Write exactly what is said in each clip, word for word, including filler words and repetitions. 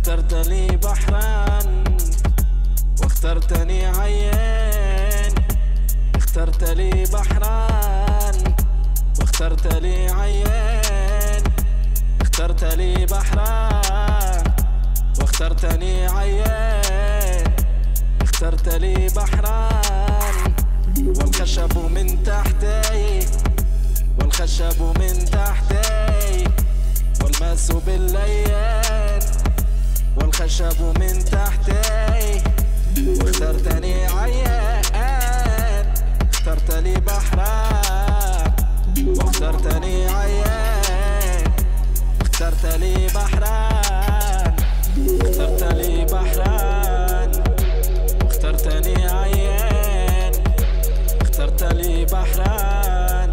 اخترت لي بحران واخترتني عيان، اخترت لي بحران واخترت لي عيان، اخترت لي بحران واخترتني عيان، اخترت لي بحران والخشب من تحتي، والخشب من تحتي والماس بالليل، والخشب من تحتي واخترتني عيان، اخترت لي بحران واخترتني عيان، اخترت لي بحران اخترت لي بحران واخترتني عيان، اخترت لي بحران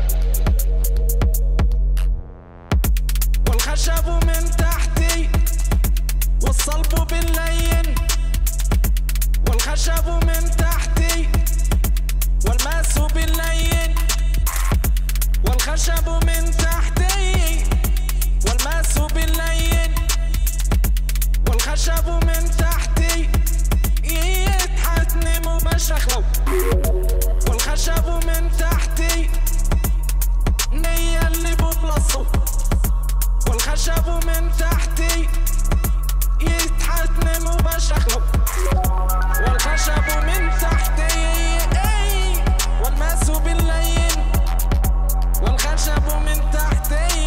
والخشب من تحتي والصلب باللين، والخشب من تحتي والماس باللين، والخشب من تحتي والماس باللين، والخشب من تحتي يتحتنم وبشخلو، والخشب من تحتي نيلي ببلصو، والخشب من تحتي يتحتنم وبشخلو، والخشب من تحتي والماس باللين، والخشب من تحتي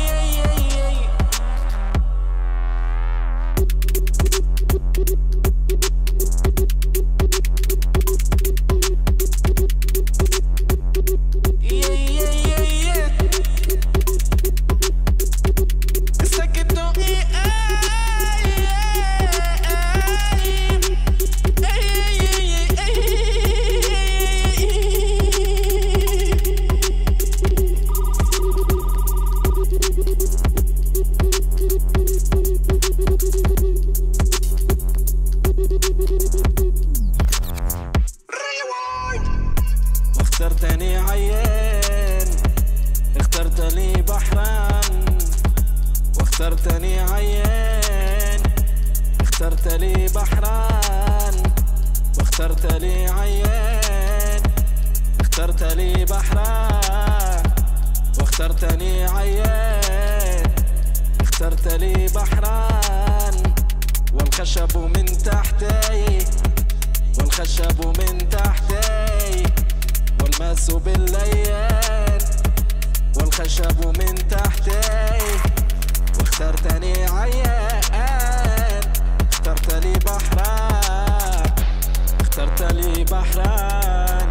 اخترتني عيان، اخترت لي بحران واخترتني عيان، اخترت لي بحران واخترت لي عيان، اخترت لي بحران واخترتني عيان، اخترت لي بحران والخشب من تحتي، والخشب من تحتي والماس بالليل، والخشب من تحتي واخترتني عيان، اخترت لي بحران اخترت لي بحران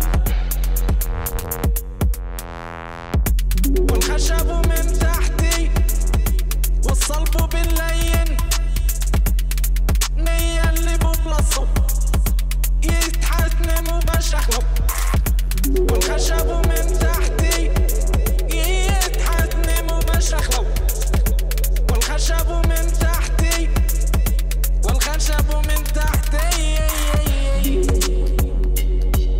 والخشب من تحتي والصلب باللين نيلي ببلصو يتحتنم وبشخلو، والخشب من تحتي يتحتنم وبشخلو، والخشب من تحتي والخشب من تحتي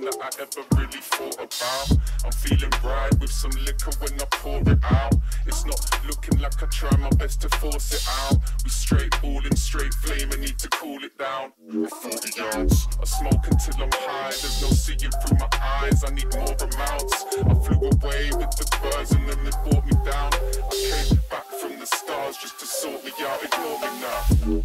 that I ever really thought about. I'm feeling right with some liquor when I pour it out. It's not looking like I try my best to force it out. We straight all in straight flame and need to cool it down. forty yards, I smoke until I'm high. There's no seeing through my eyes, I need more amounts. I flew away with the birds and then they brought me down. I came back from the stars just to sort me out, ignore me now.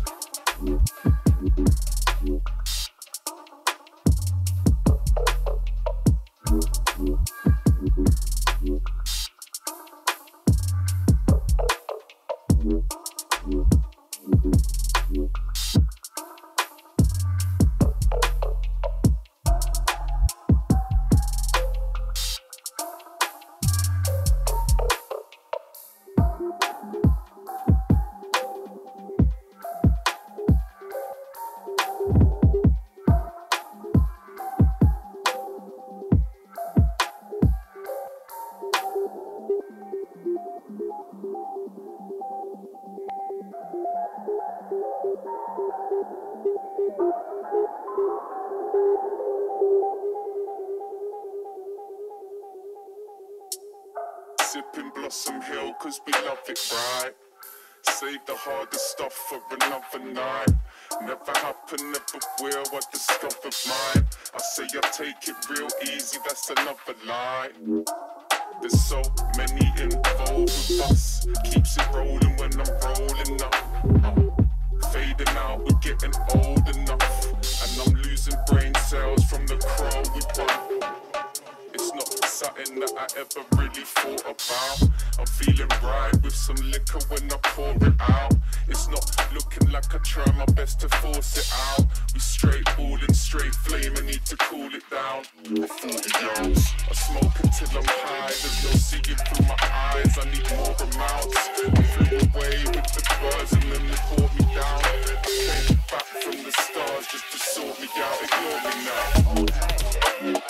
Sipping Blossom Hill cause we love it right. Save the hardest stuff for another night. Never happen, never will, I discovered mine. I say I take it real easy, that's another lie. There's so many involved with us. Keeps it rolling when I'm rolling up. uh, Fading out, we're getting old enough. And I'm losing brain cells from the crow we won. It's not something that I ever really thought about. I'm feeling right with some liquor when I pour it out. It's not looking like I try my best to force it out. We straight all in straight flame and need to cool it down. forty yards, I smoke until I'm high. There's no seeing through my eyes, I need more amounts. I flew away with the birds and then they brought me down. I came back from the stars just to sort me out, ignore me now.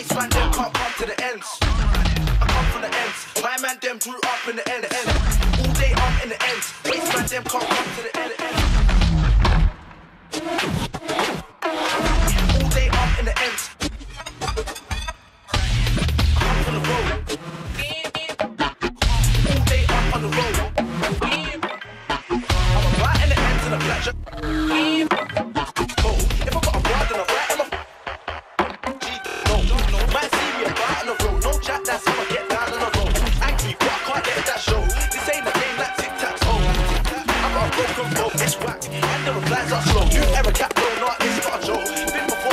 Wasteland them come to the ends. My man them grew up in the end. All day I'm in the ends. Waste man, them can't come to the end. All day I'm in the ends. I'm on the road. All day I'm on the road. I'm right in the ends in a black jacket. Oh, if I got a broad then I'm right in my no, might see me about on the road. No chat, that's how I get down on the road. Angry, but I can't get that show. This ain't a game like tic-tac-toe. I got a broken road, it's whack. And the replies are slow. New era cap, no, not this got a joke. Been before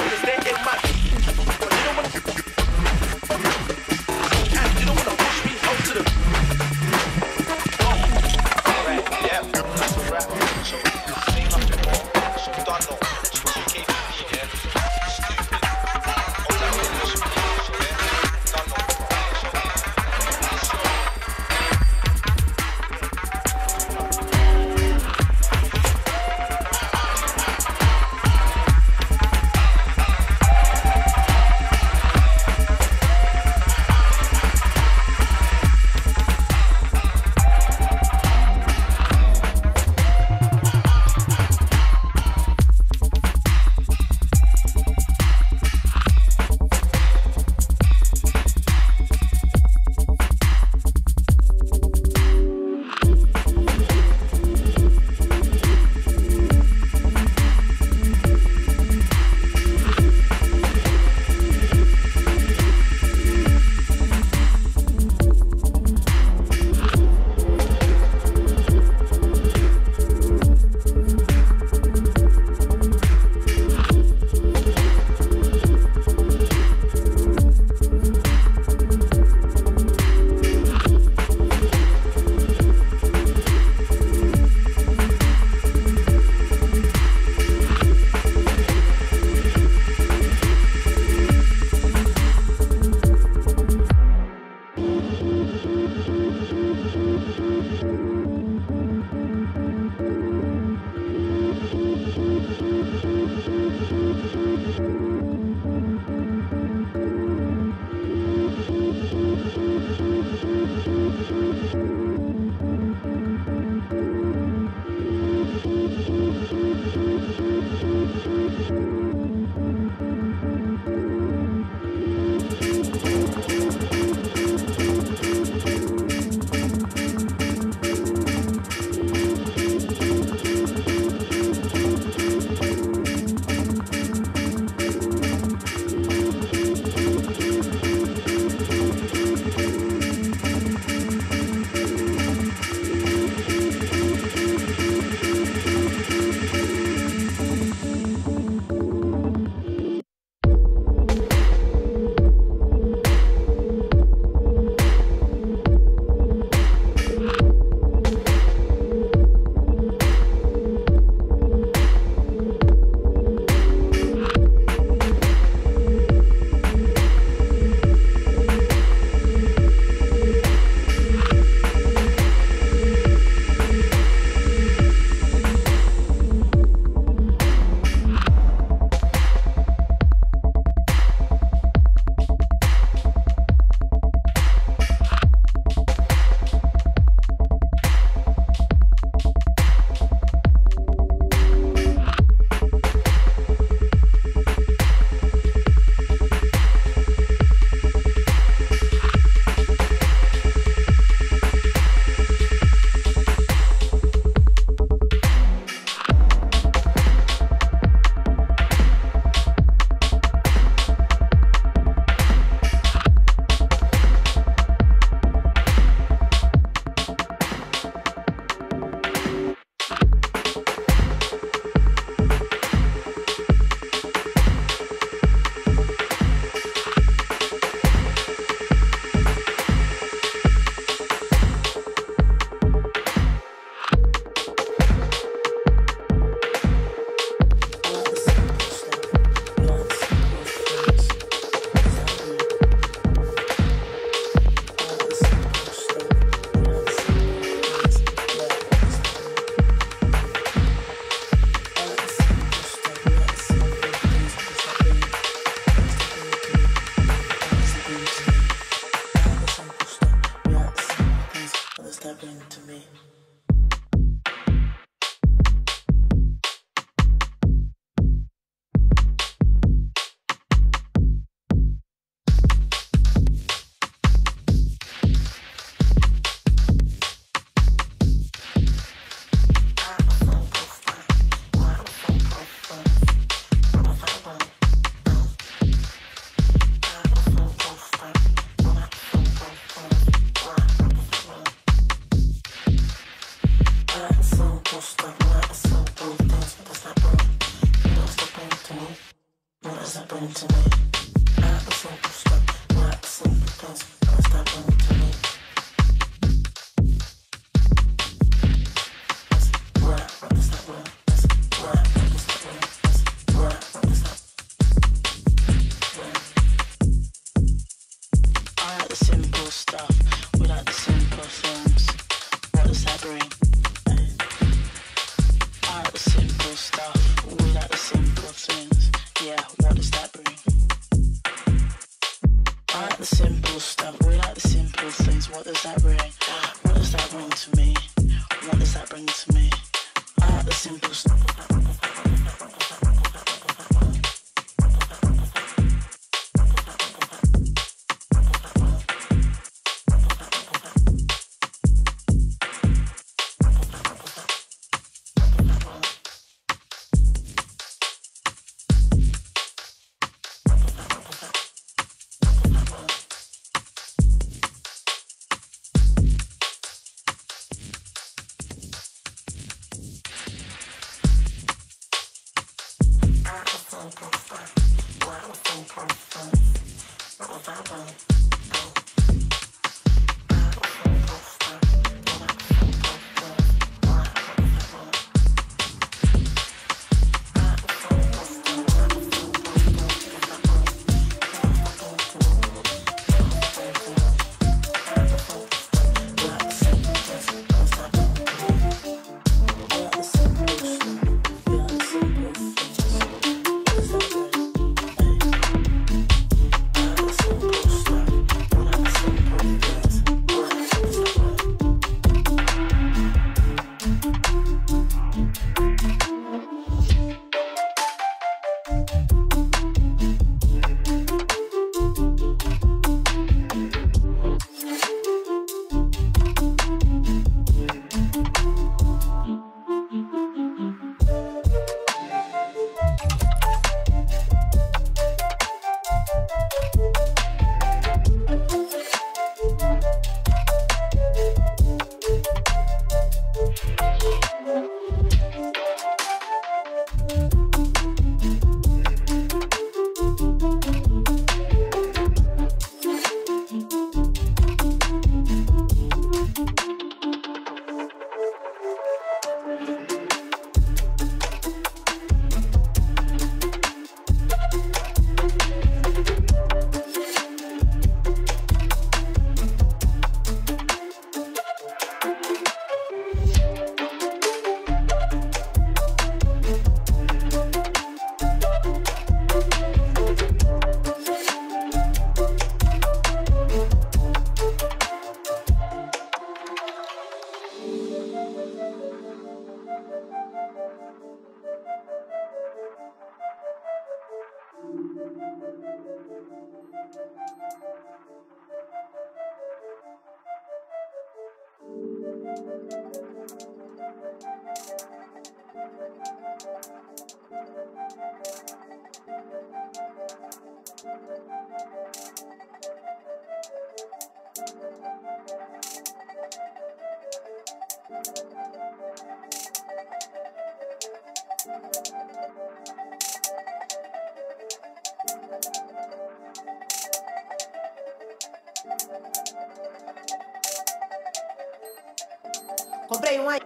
Comprei um aí.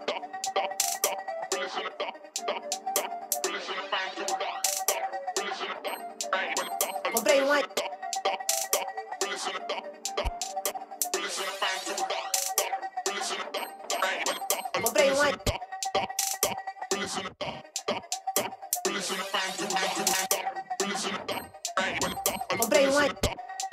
Comprei um aí. Comprei um aí. Comprei um aí.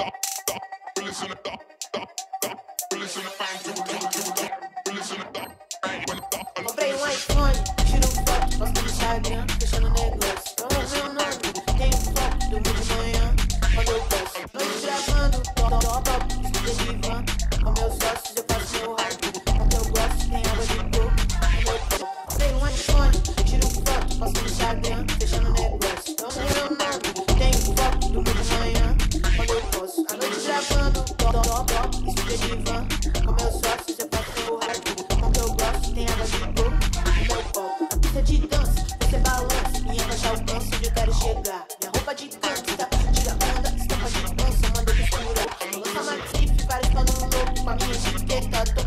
Comprei um iPhone, tiro foto, posto no Instagram, fechando negócio. Eu amo meu nome, tenho foto, dormi de manhã, quando eu posso. Noite gravando, top, top, top, estudo de van. Com meus sócios eu faço meu hype, porque eu gosto, tem água de coco. Comprei um iPhone, tiro foto, posto no Instagram, fechando negócio. Eu amo meu nome, tenho foto, dormi de manhã, quando eu posso. A noite gravando, top, top, top.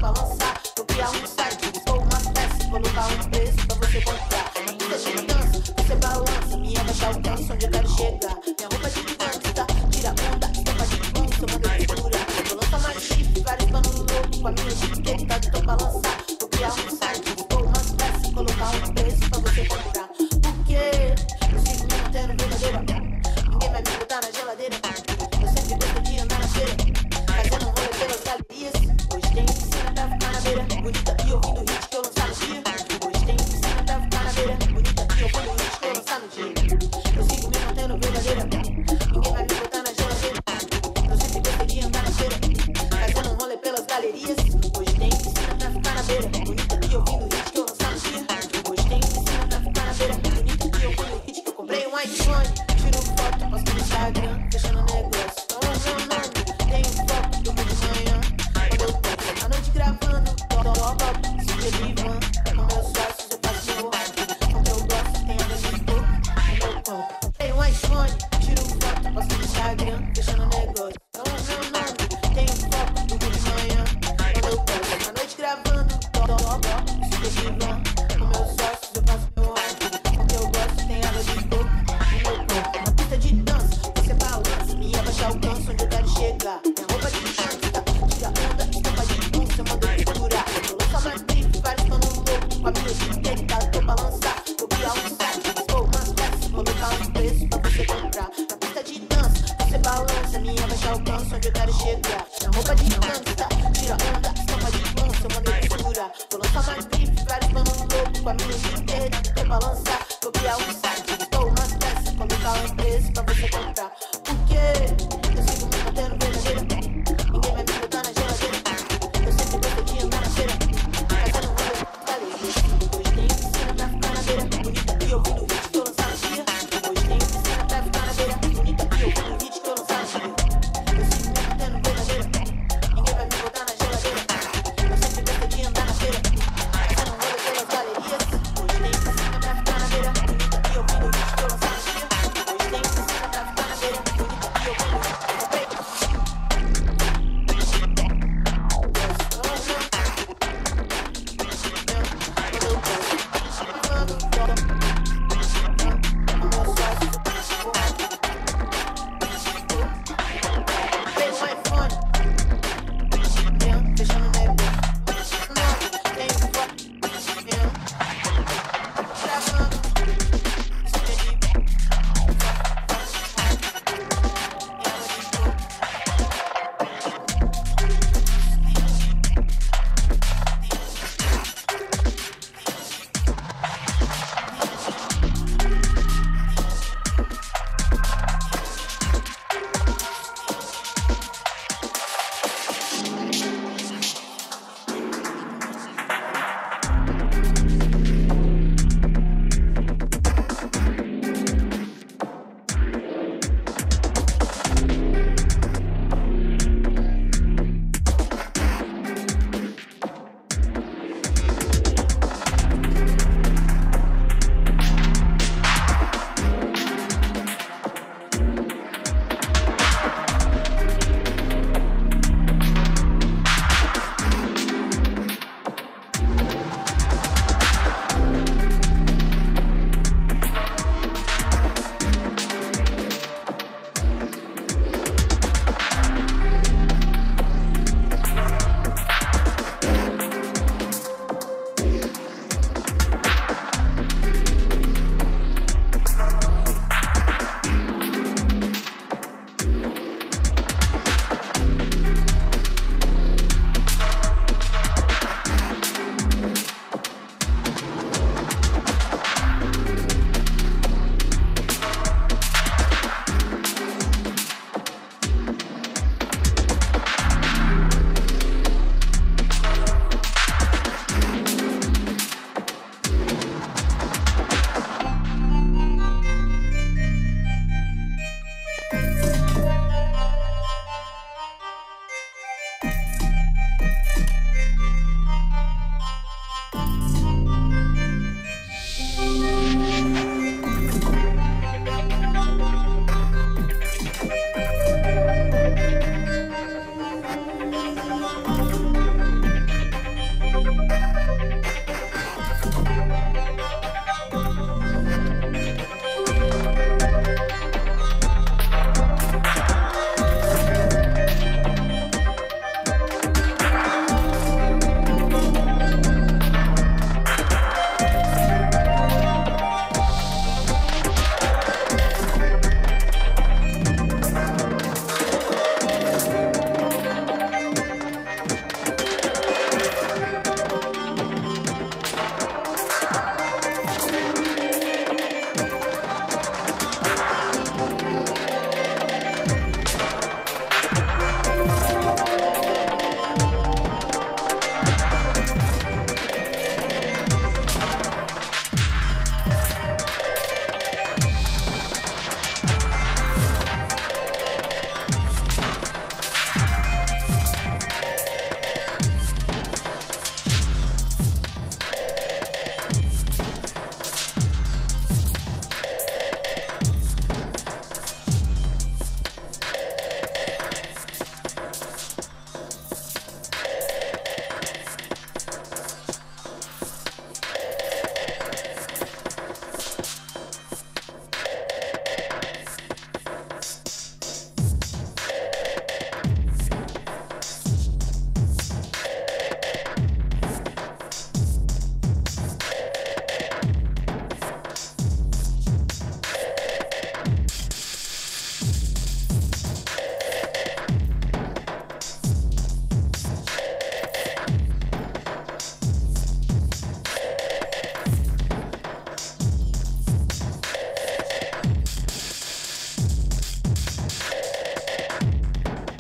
balançar. Vou criar um site, expor umas peças, colocar um preço pra você comprar. Na pista de dança, você balança, minha baixa alcança onde eu quero chegar. Minha roupa de dança, tira onda, estampa de bolsa, manda textura. Vou lançar mais chifre, vários panos loucos, com a minha etiqueta, tô balançar. Vou criar um site, expor umas peças, colocar um preço pra você comprar. Porque eu sigo me mantendo verdadeira. Ninguém vai me botar na geladeira. Eu sempre gosto de andar na feira, fazendo um rolê pelas galerias. Hoje tem piscina pra ficar na beira, bonita e ouvindo hit que eu lançar no dia. Hoje tem piscina pra ficar na beira, bonita e ouvindo hit que eu lançar no dia. Eu sigo me mantendo verdadeira. Ninguém vai me botar na geladeira. Eu sempre gosto de andar na feira, fazendo um rolê pelas galerias. Hoje tem piscina pra ficar na beira, bonita e ouvindo hit que eu lançar no dia. Hoje tem piscina pra ficar na beira, bonita e ouvindo hit que eu comprei um iPhone. Tiro foto, posto no Instagram, fechando negócio. Não é meu nome, tenho foco, durmo de manhã. Quando eu tô à noite gravando, top, top, se de van. Com meus sócios eu faço meu óbvio. Com meu gosto, tem a mesma cor, com meu pão. Tenho um iPhone, tiro foto, posto no Instagram, fechando negócio. Não é meu nome, tenho foco, durmo de manhã. Quando eu tô à noite gravando, top, top, se de van. Com meus sócios eu faço meu óbvio. Com meu gosto, tem a mesma cor, com meu pão. Na pista de dança, você balança, minha baixa alcança onde eu quero chegar. Minha roupa de dança, tira onda, estampa de bolsa, manda textura. Vou lançar mais brief, vários panos loucos, com a minha etiqueta, tô balançar. Vou criar um site, expor umas peças, colocar um preço pra você comprar. Na pista de dança, você balança, minha baixa alcança onde eu quero chegar. Minha roupa de dança, tira onda, estampa de bolsa, manda textura. Vou lançar mais brief, vários panos loucos, com a minha etiqueta, tô balançar. Vou criar um site, expor umas peças, colocar um preço pra você comprar. Porque eu sigo me mantendo verdadeira. Ninguém vai me botar na geladeira. Eu sempre gosto de andar na feira, fazendo um rolê com galerias. Hoje tem piscina pra ficar na beira, bonita e ouvindo hit que eu lançar no dia. Hoje tem piscina pra ficar na beira, bonita e ouvindo hit que eu lançar no dia. Eu sigo me mantendo verdadeira. Ninguém vai me botar na geladeira. Eu sempre gosto de andar na feira, fazendo um rolê pelas galerias. Hoje tem piscina pra ficar na beira, bonita e ouvindo hit que eu lançar no dia. Hoje tem piscina pra ficar na beira.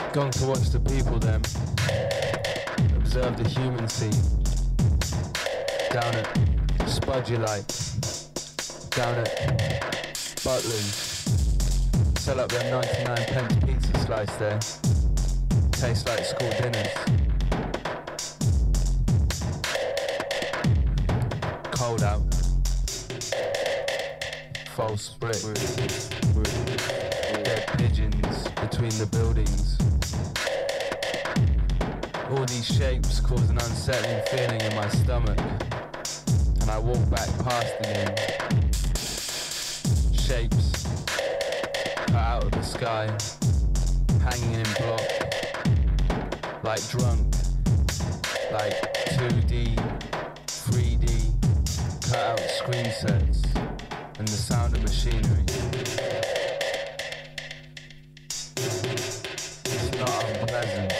Gone to watch the people then. Observe the human scene. Down at Spudgy Light. Down at Butlers. Sell up their ninety-nine pence pizza slice there. Tastes like school dinners. Cold out. False brick. Dead pigeons between the buildings. All these shapes cause an unsettling feeling in my stomach, and I walk back past again. Shapes cut out of the sky, hanging in block, like drunk, like two D, three D, cut out screen sets, and the sound of machinery. It's not unpleasant.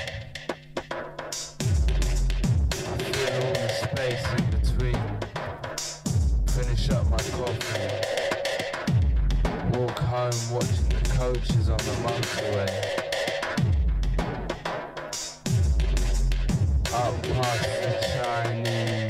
Space in between. Finish up my coffee. Walk home watching the coaches on the motorway. Up past the Chinese.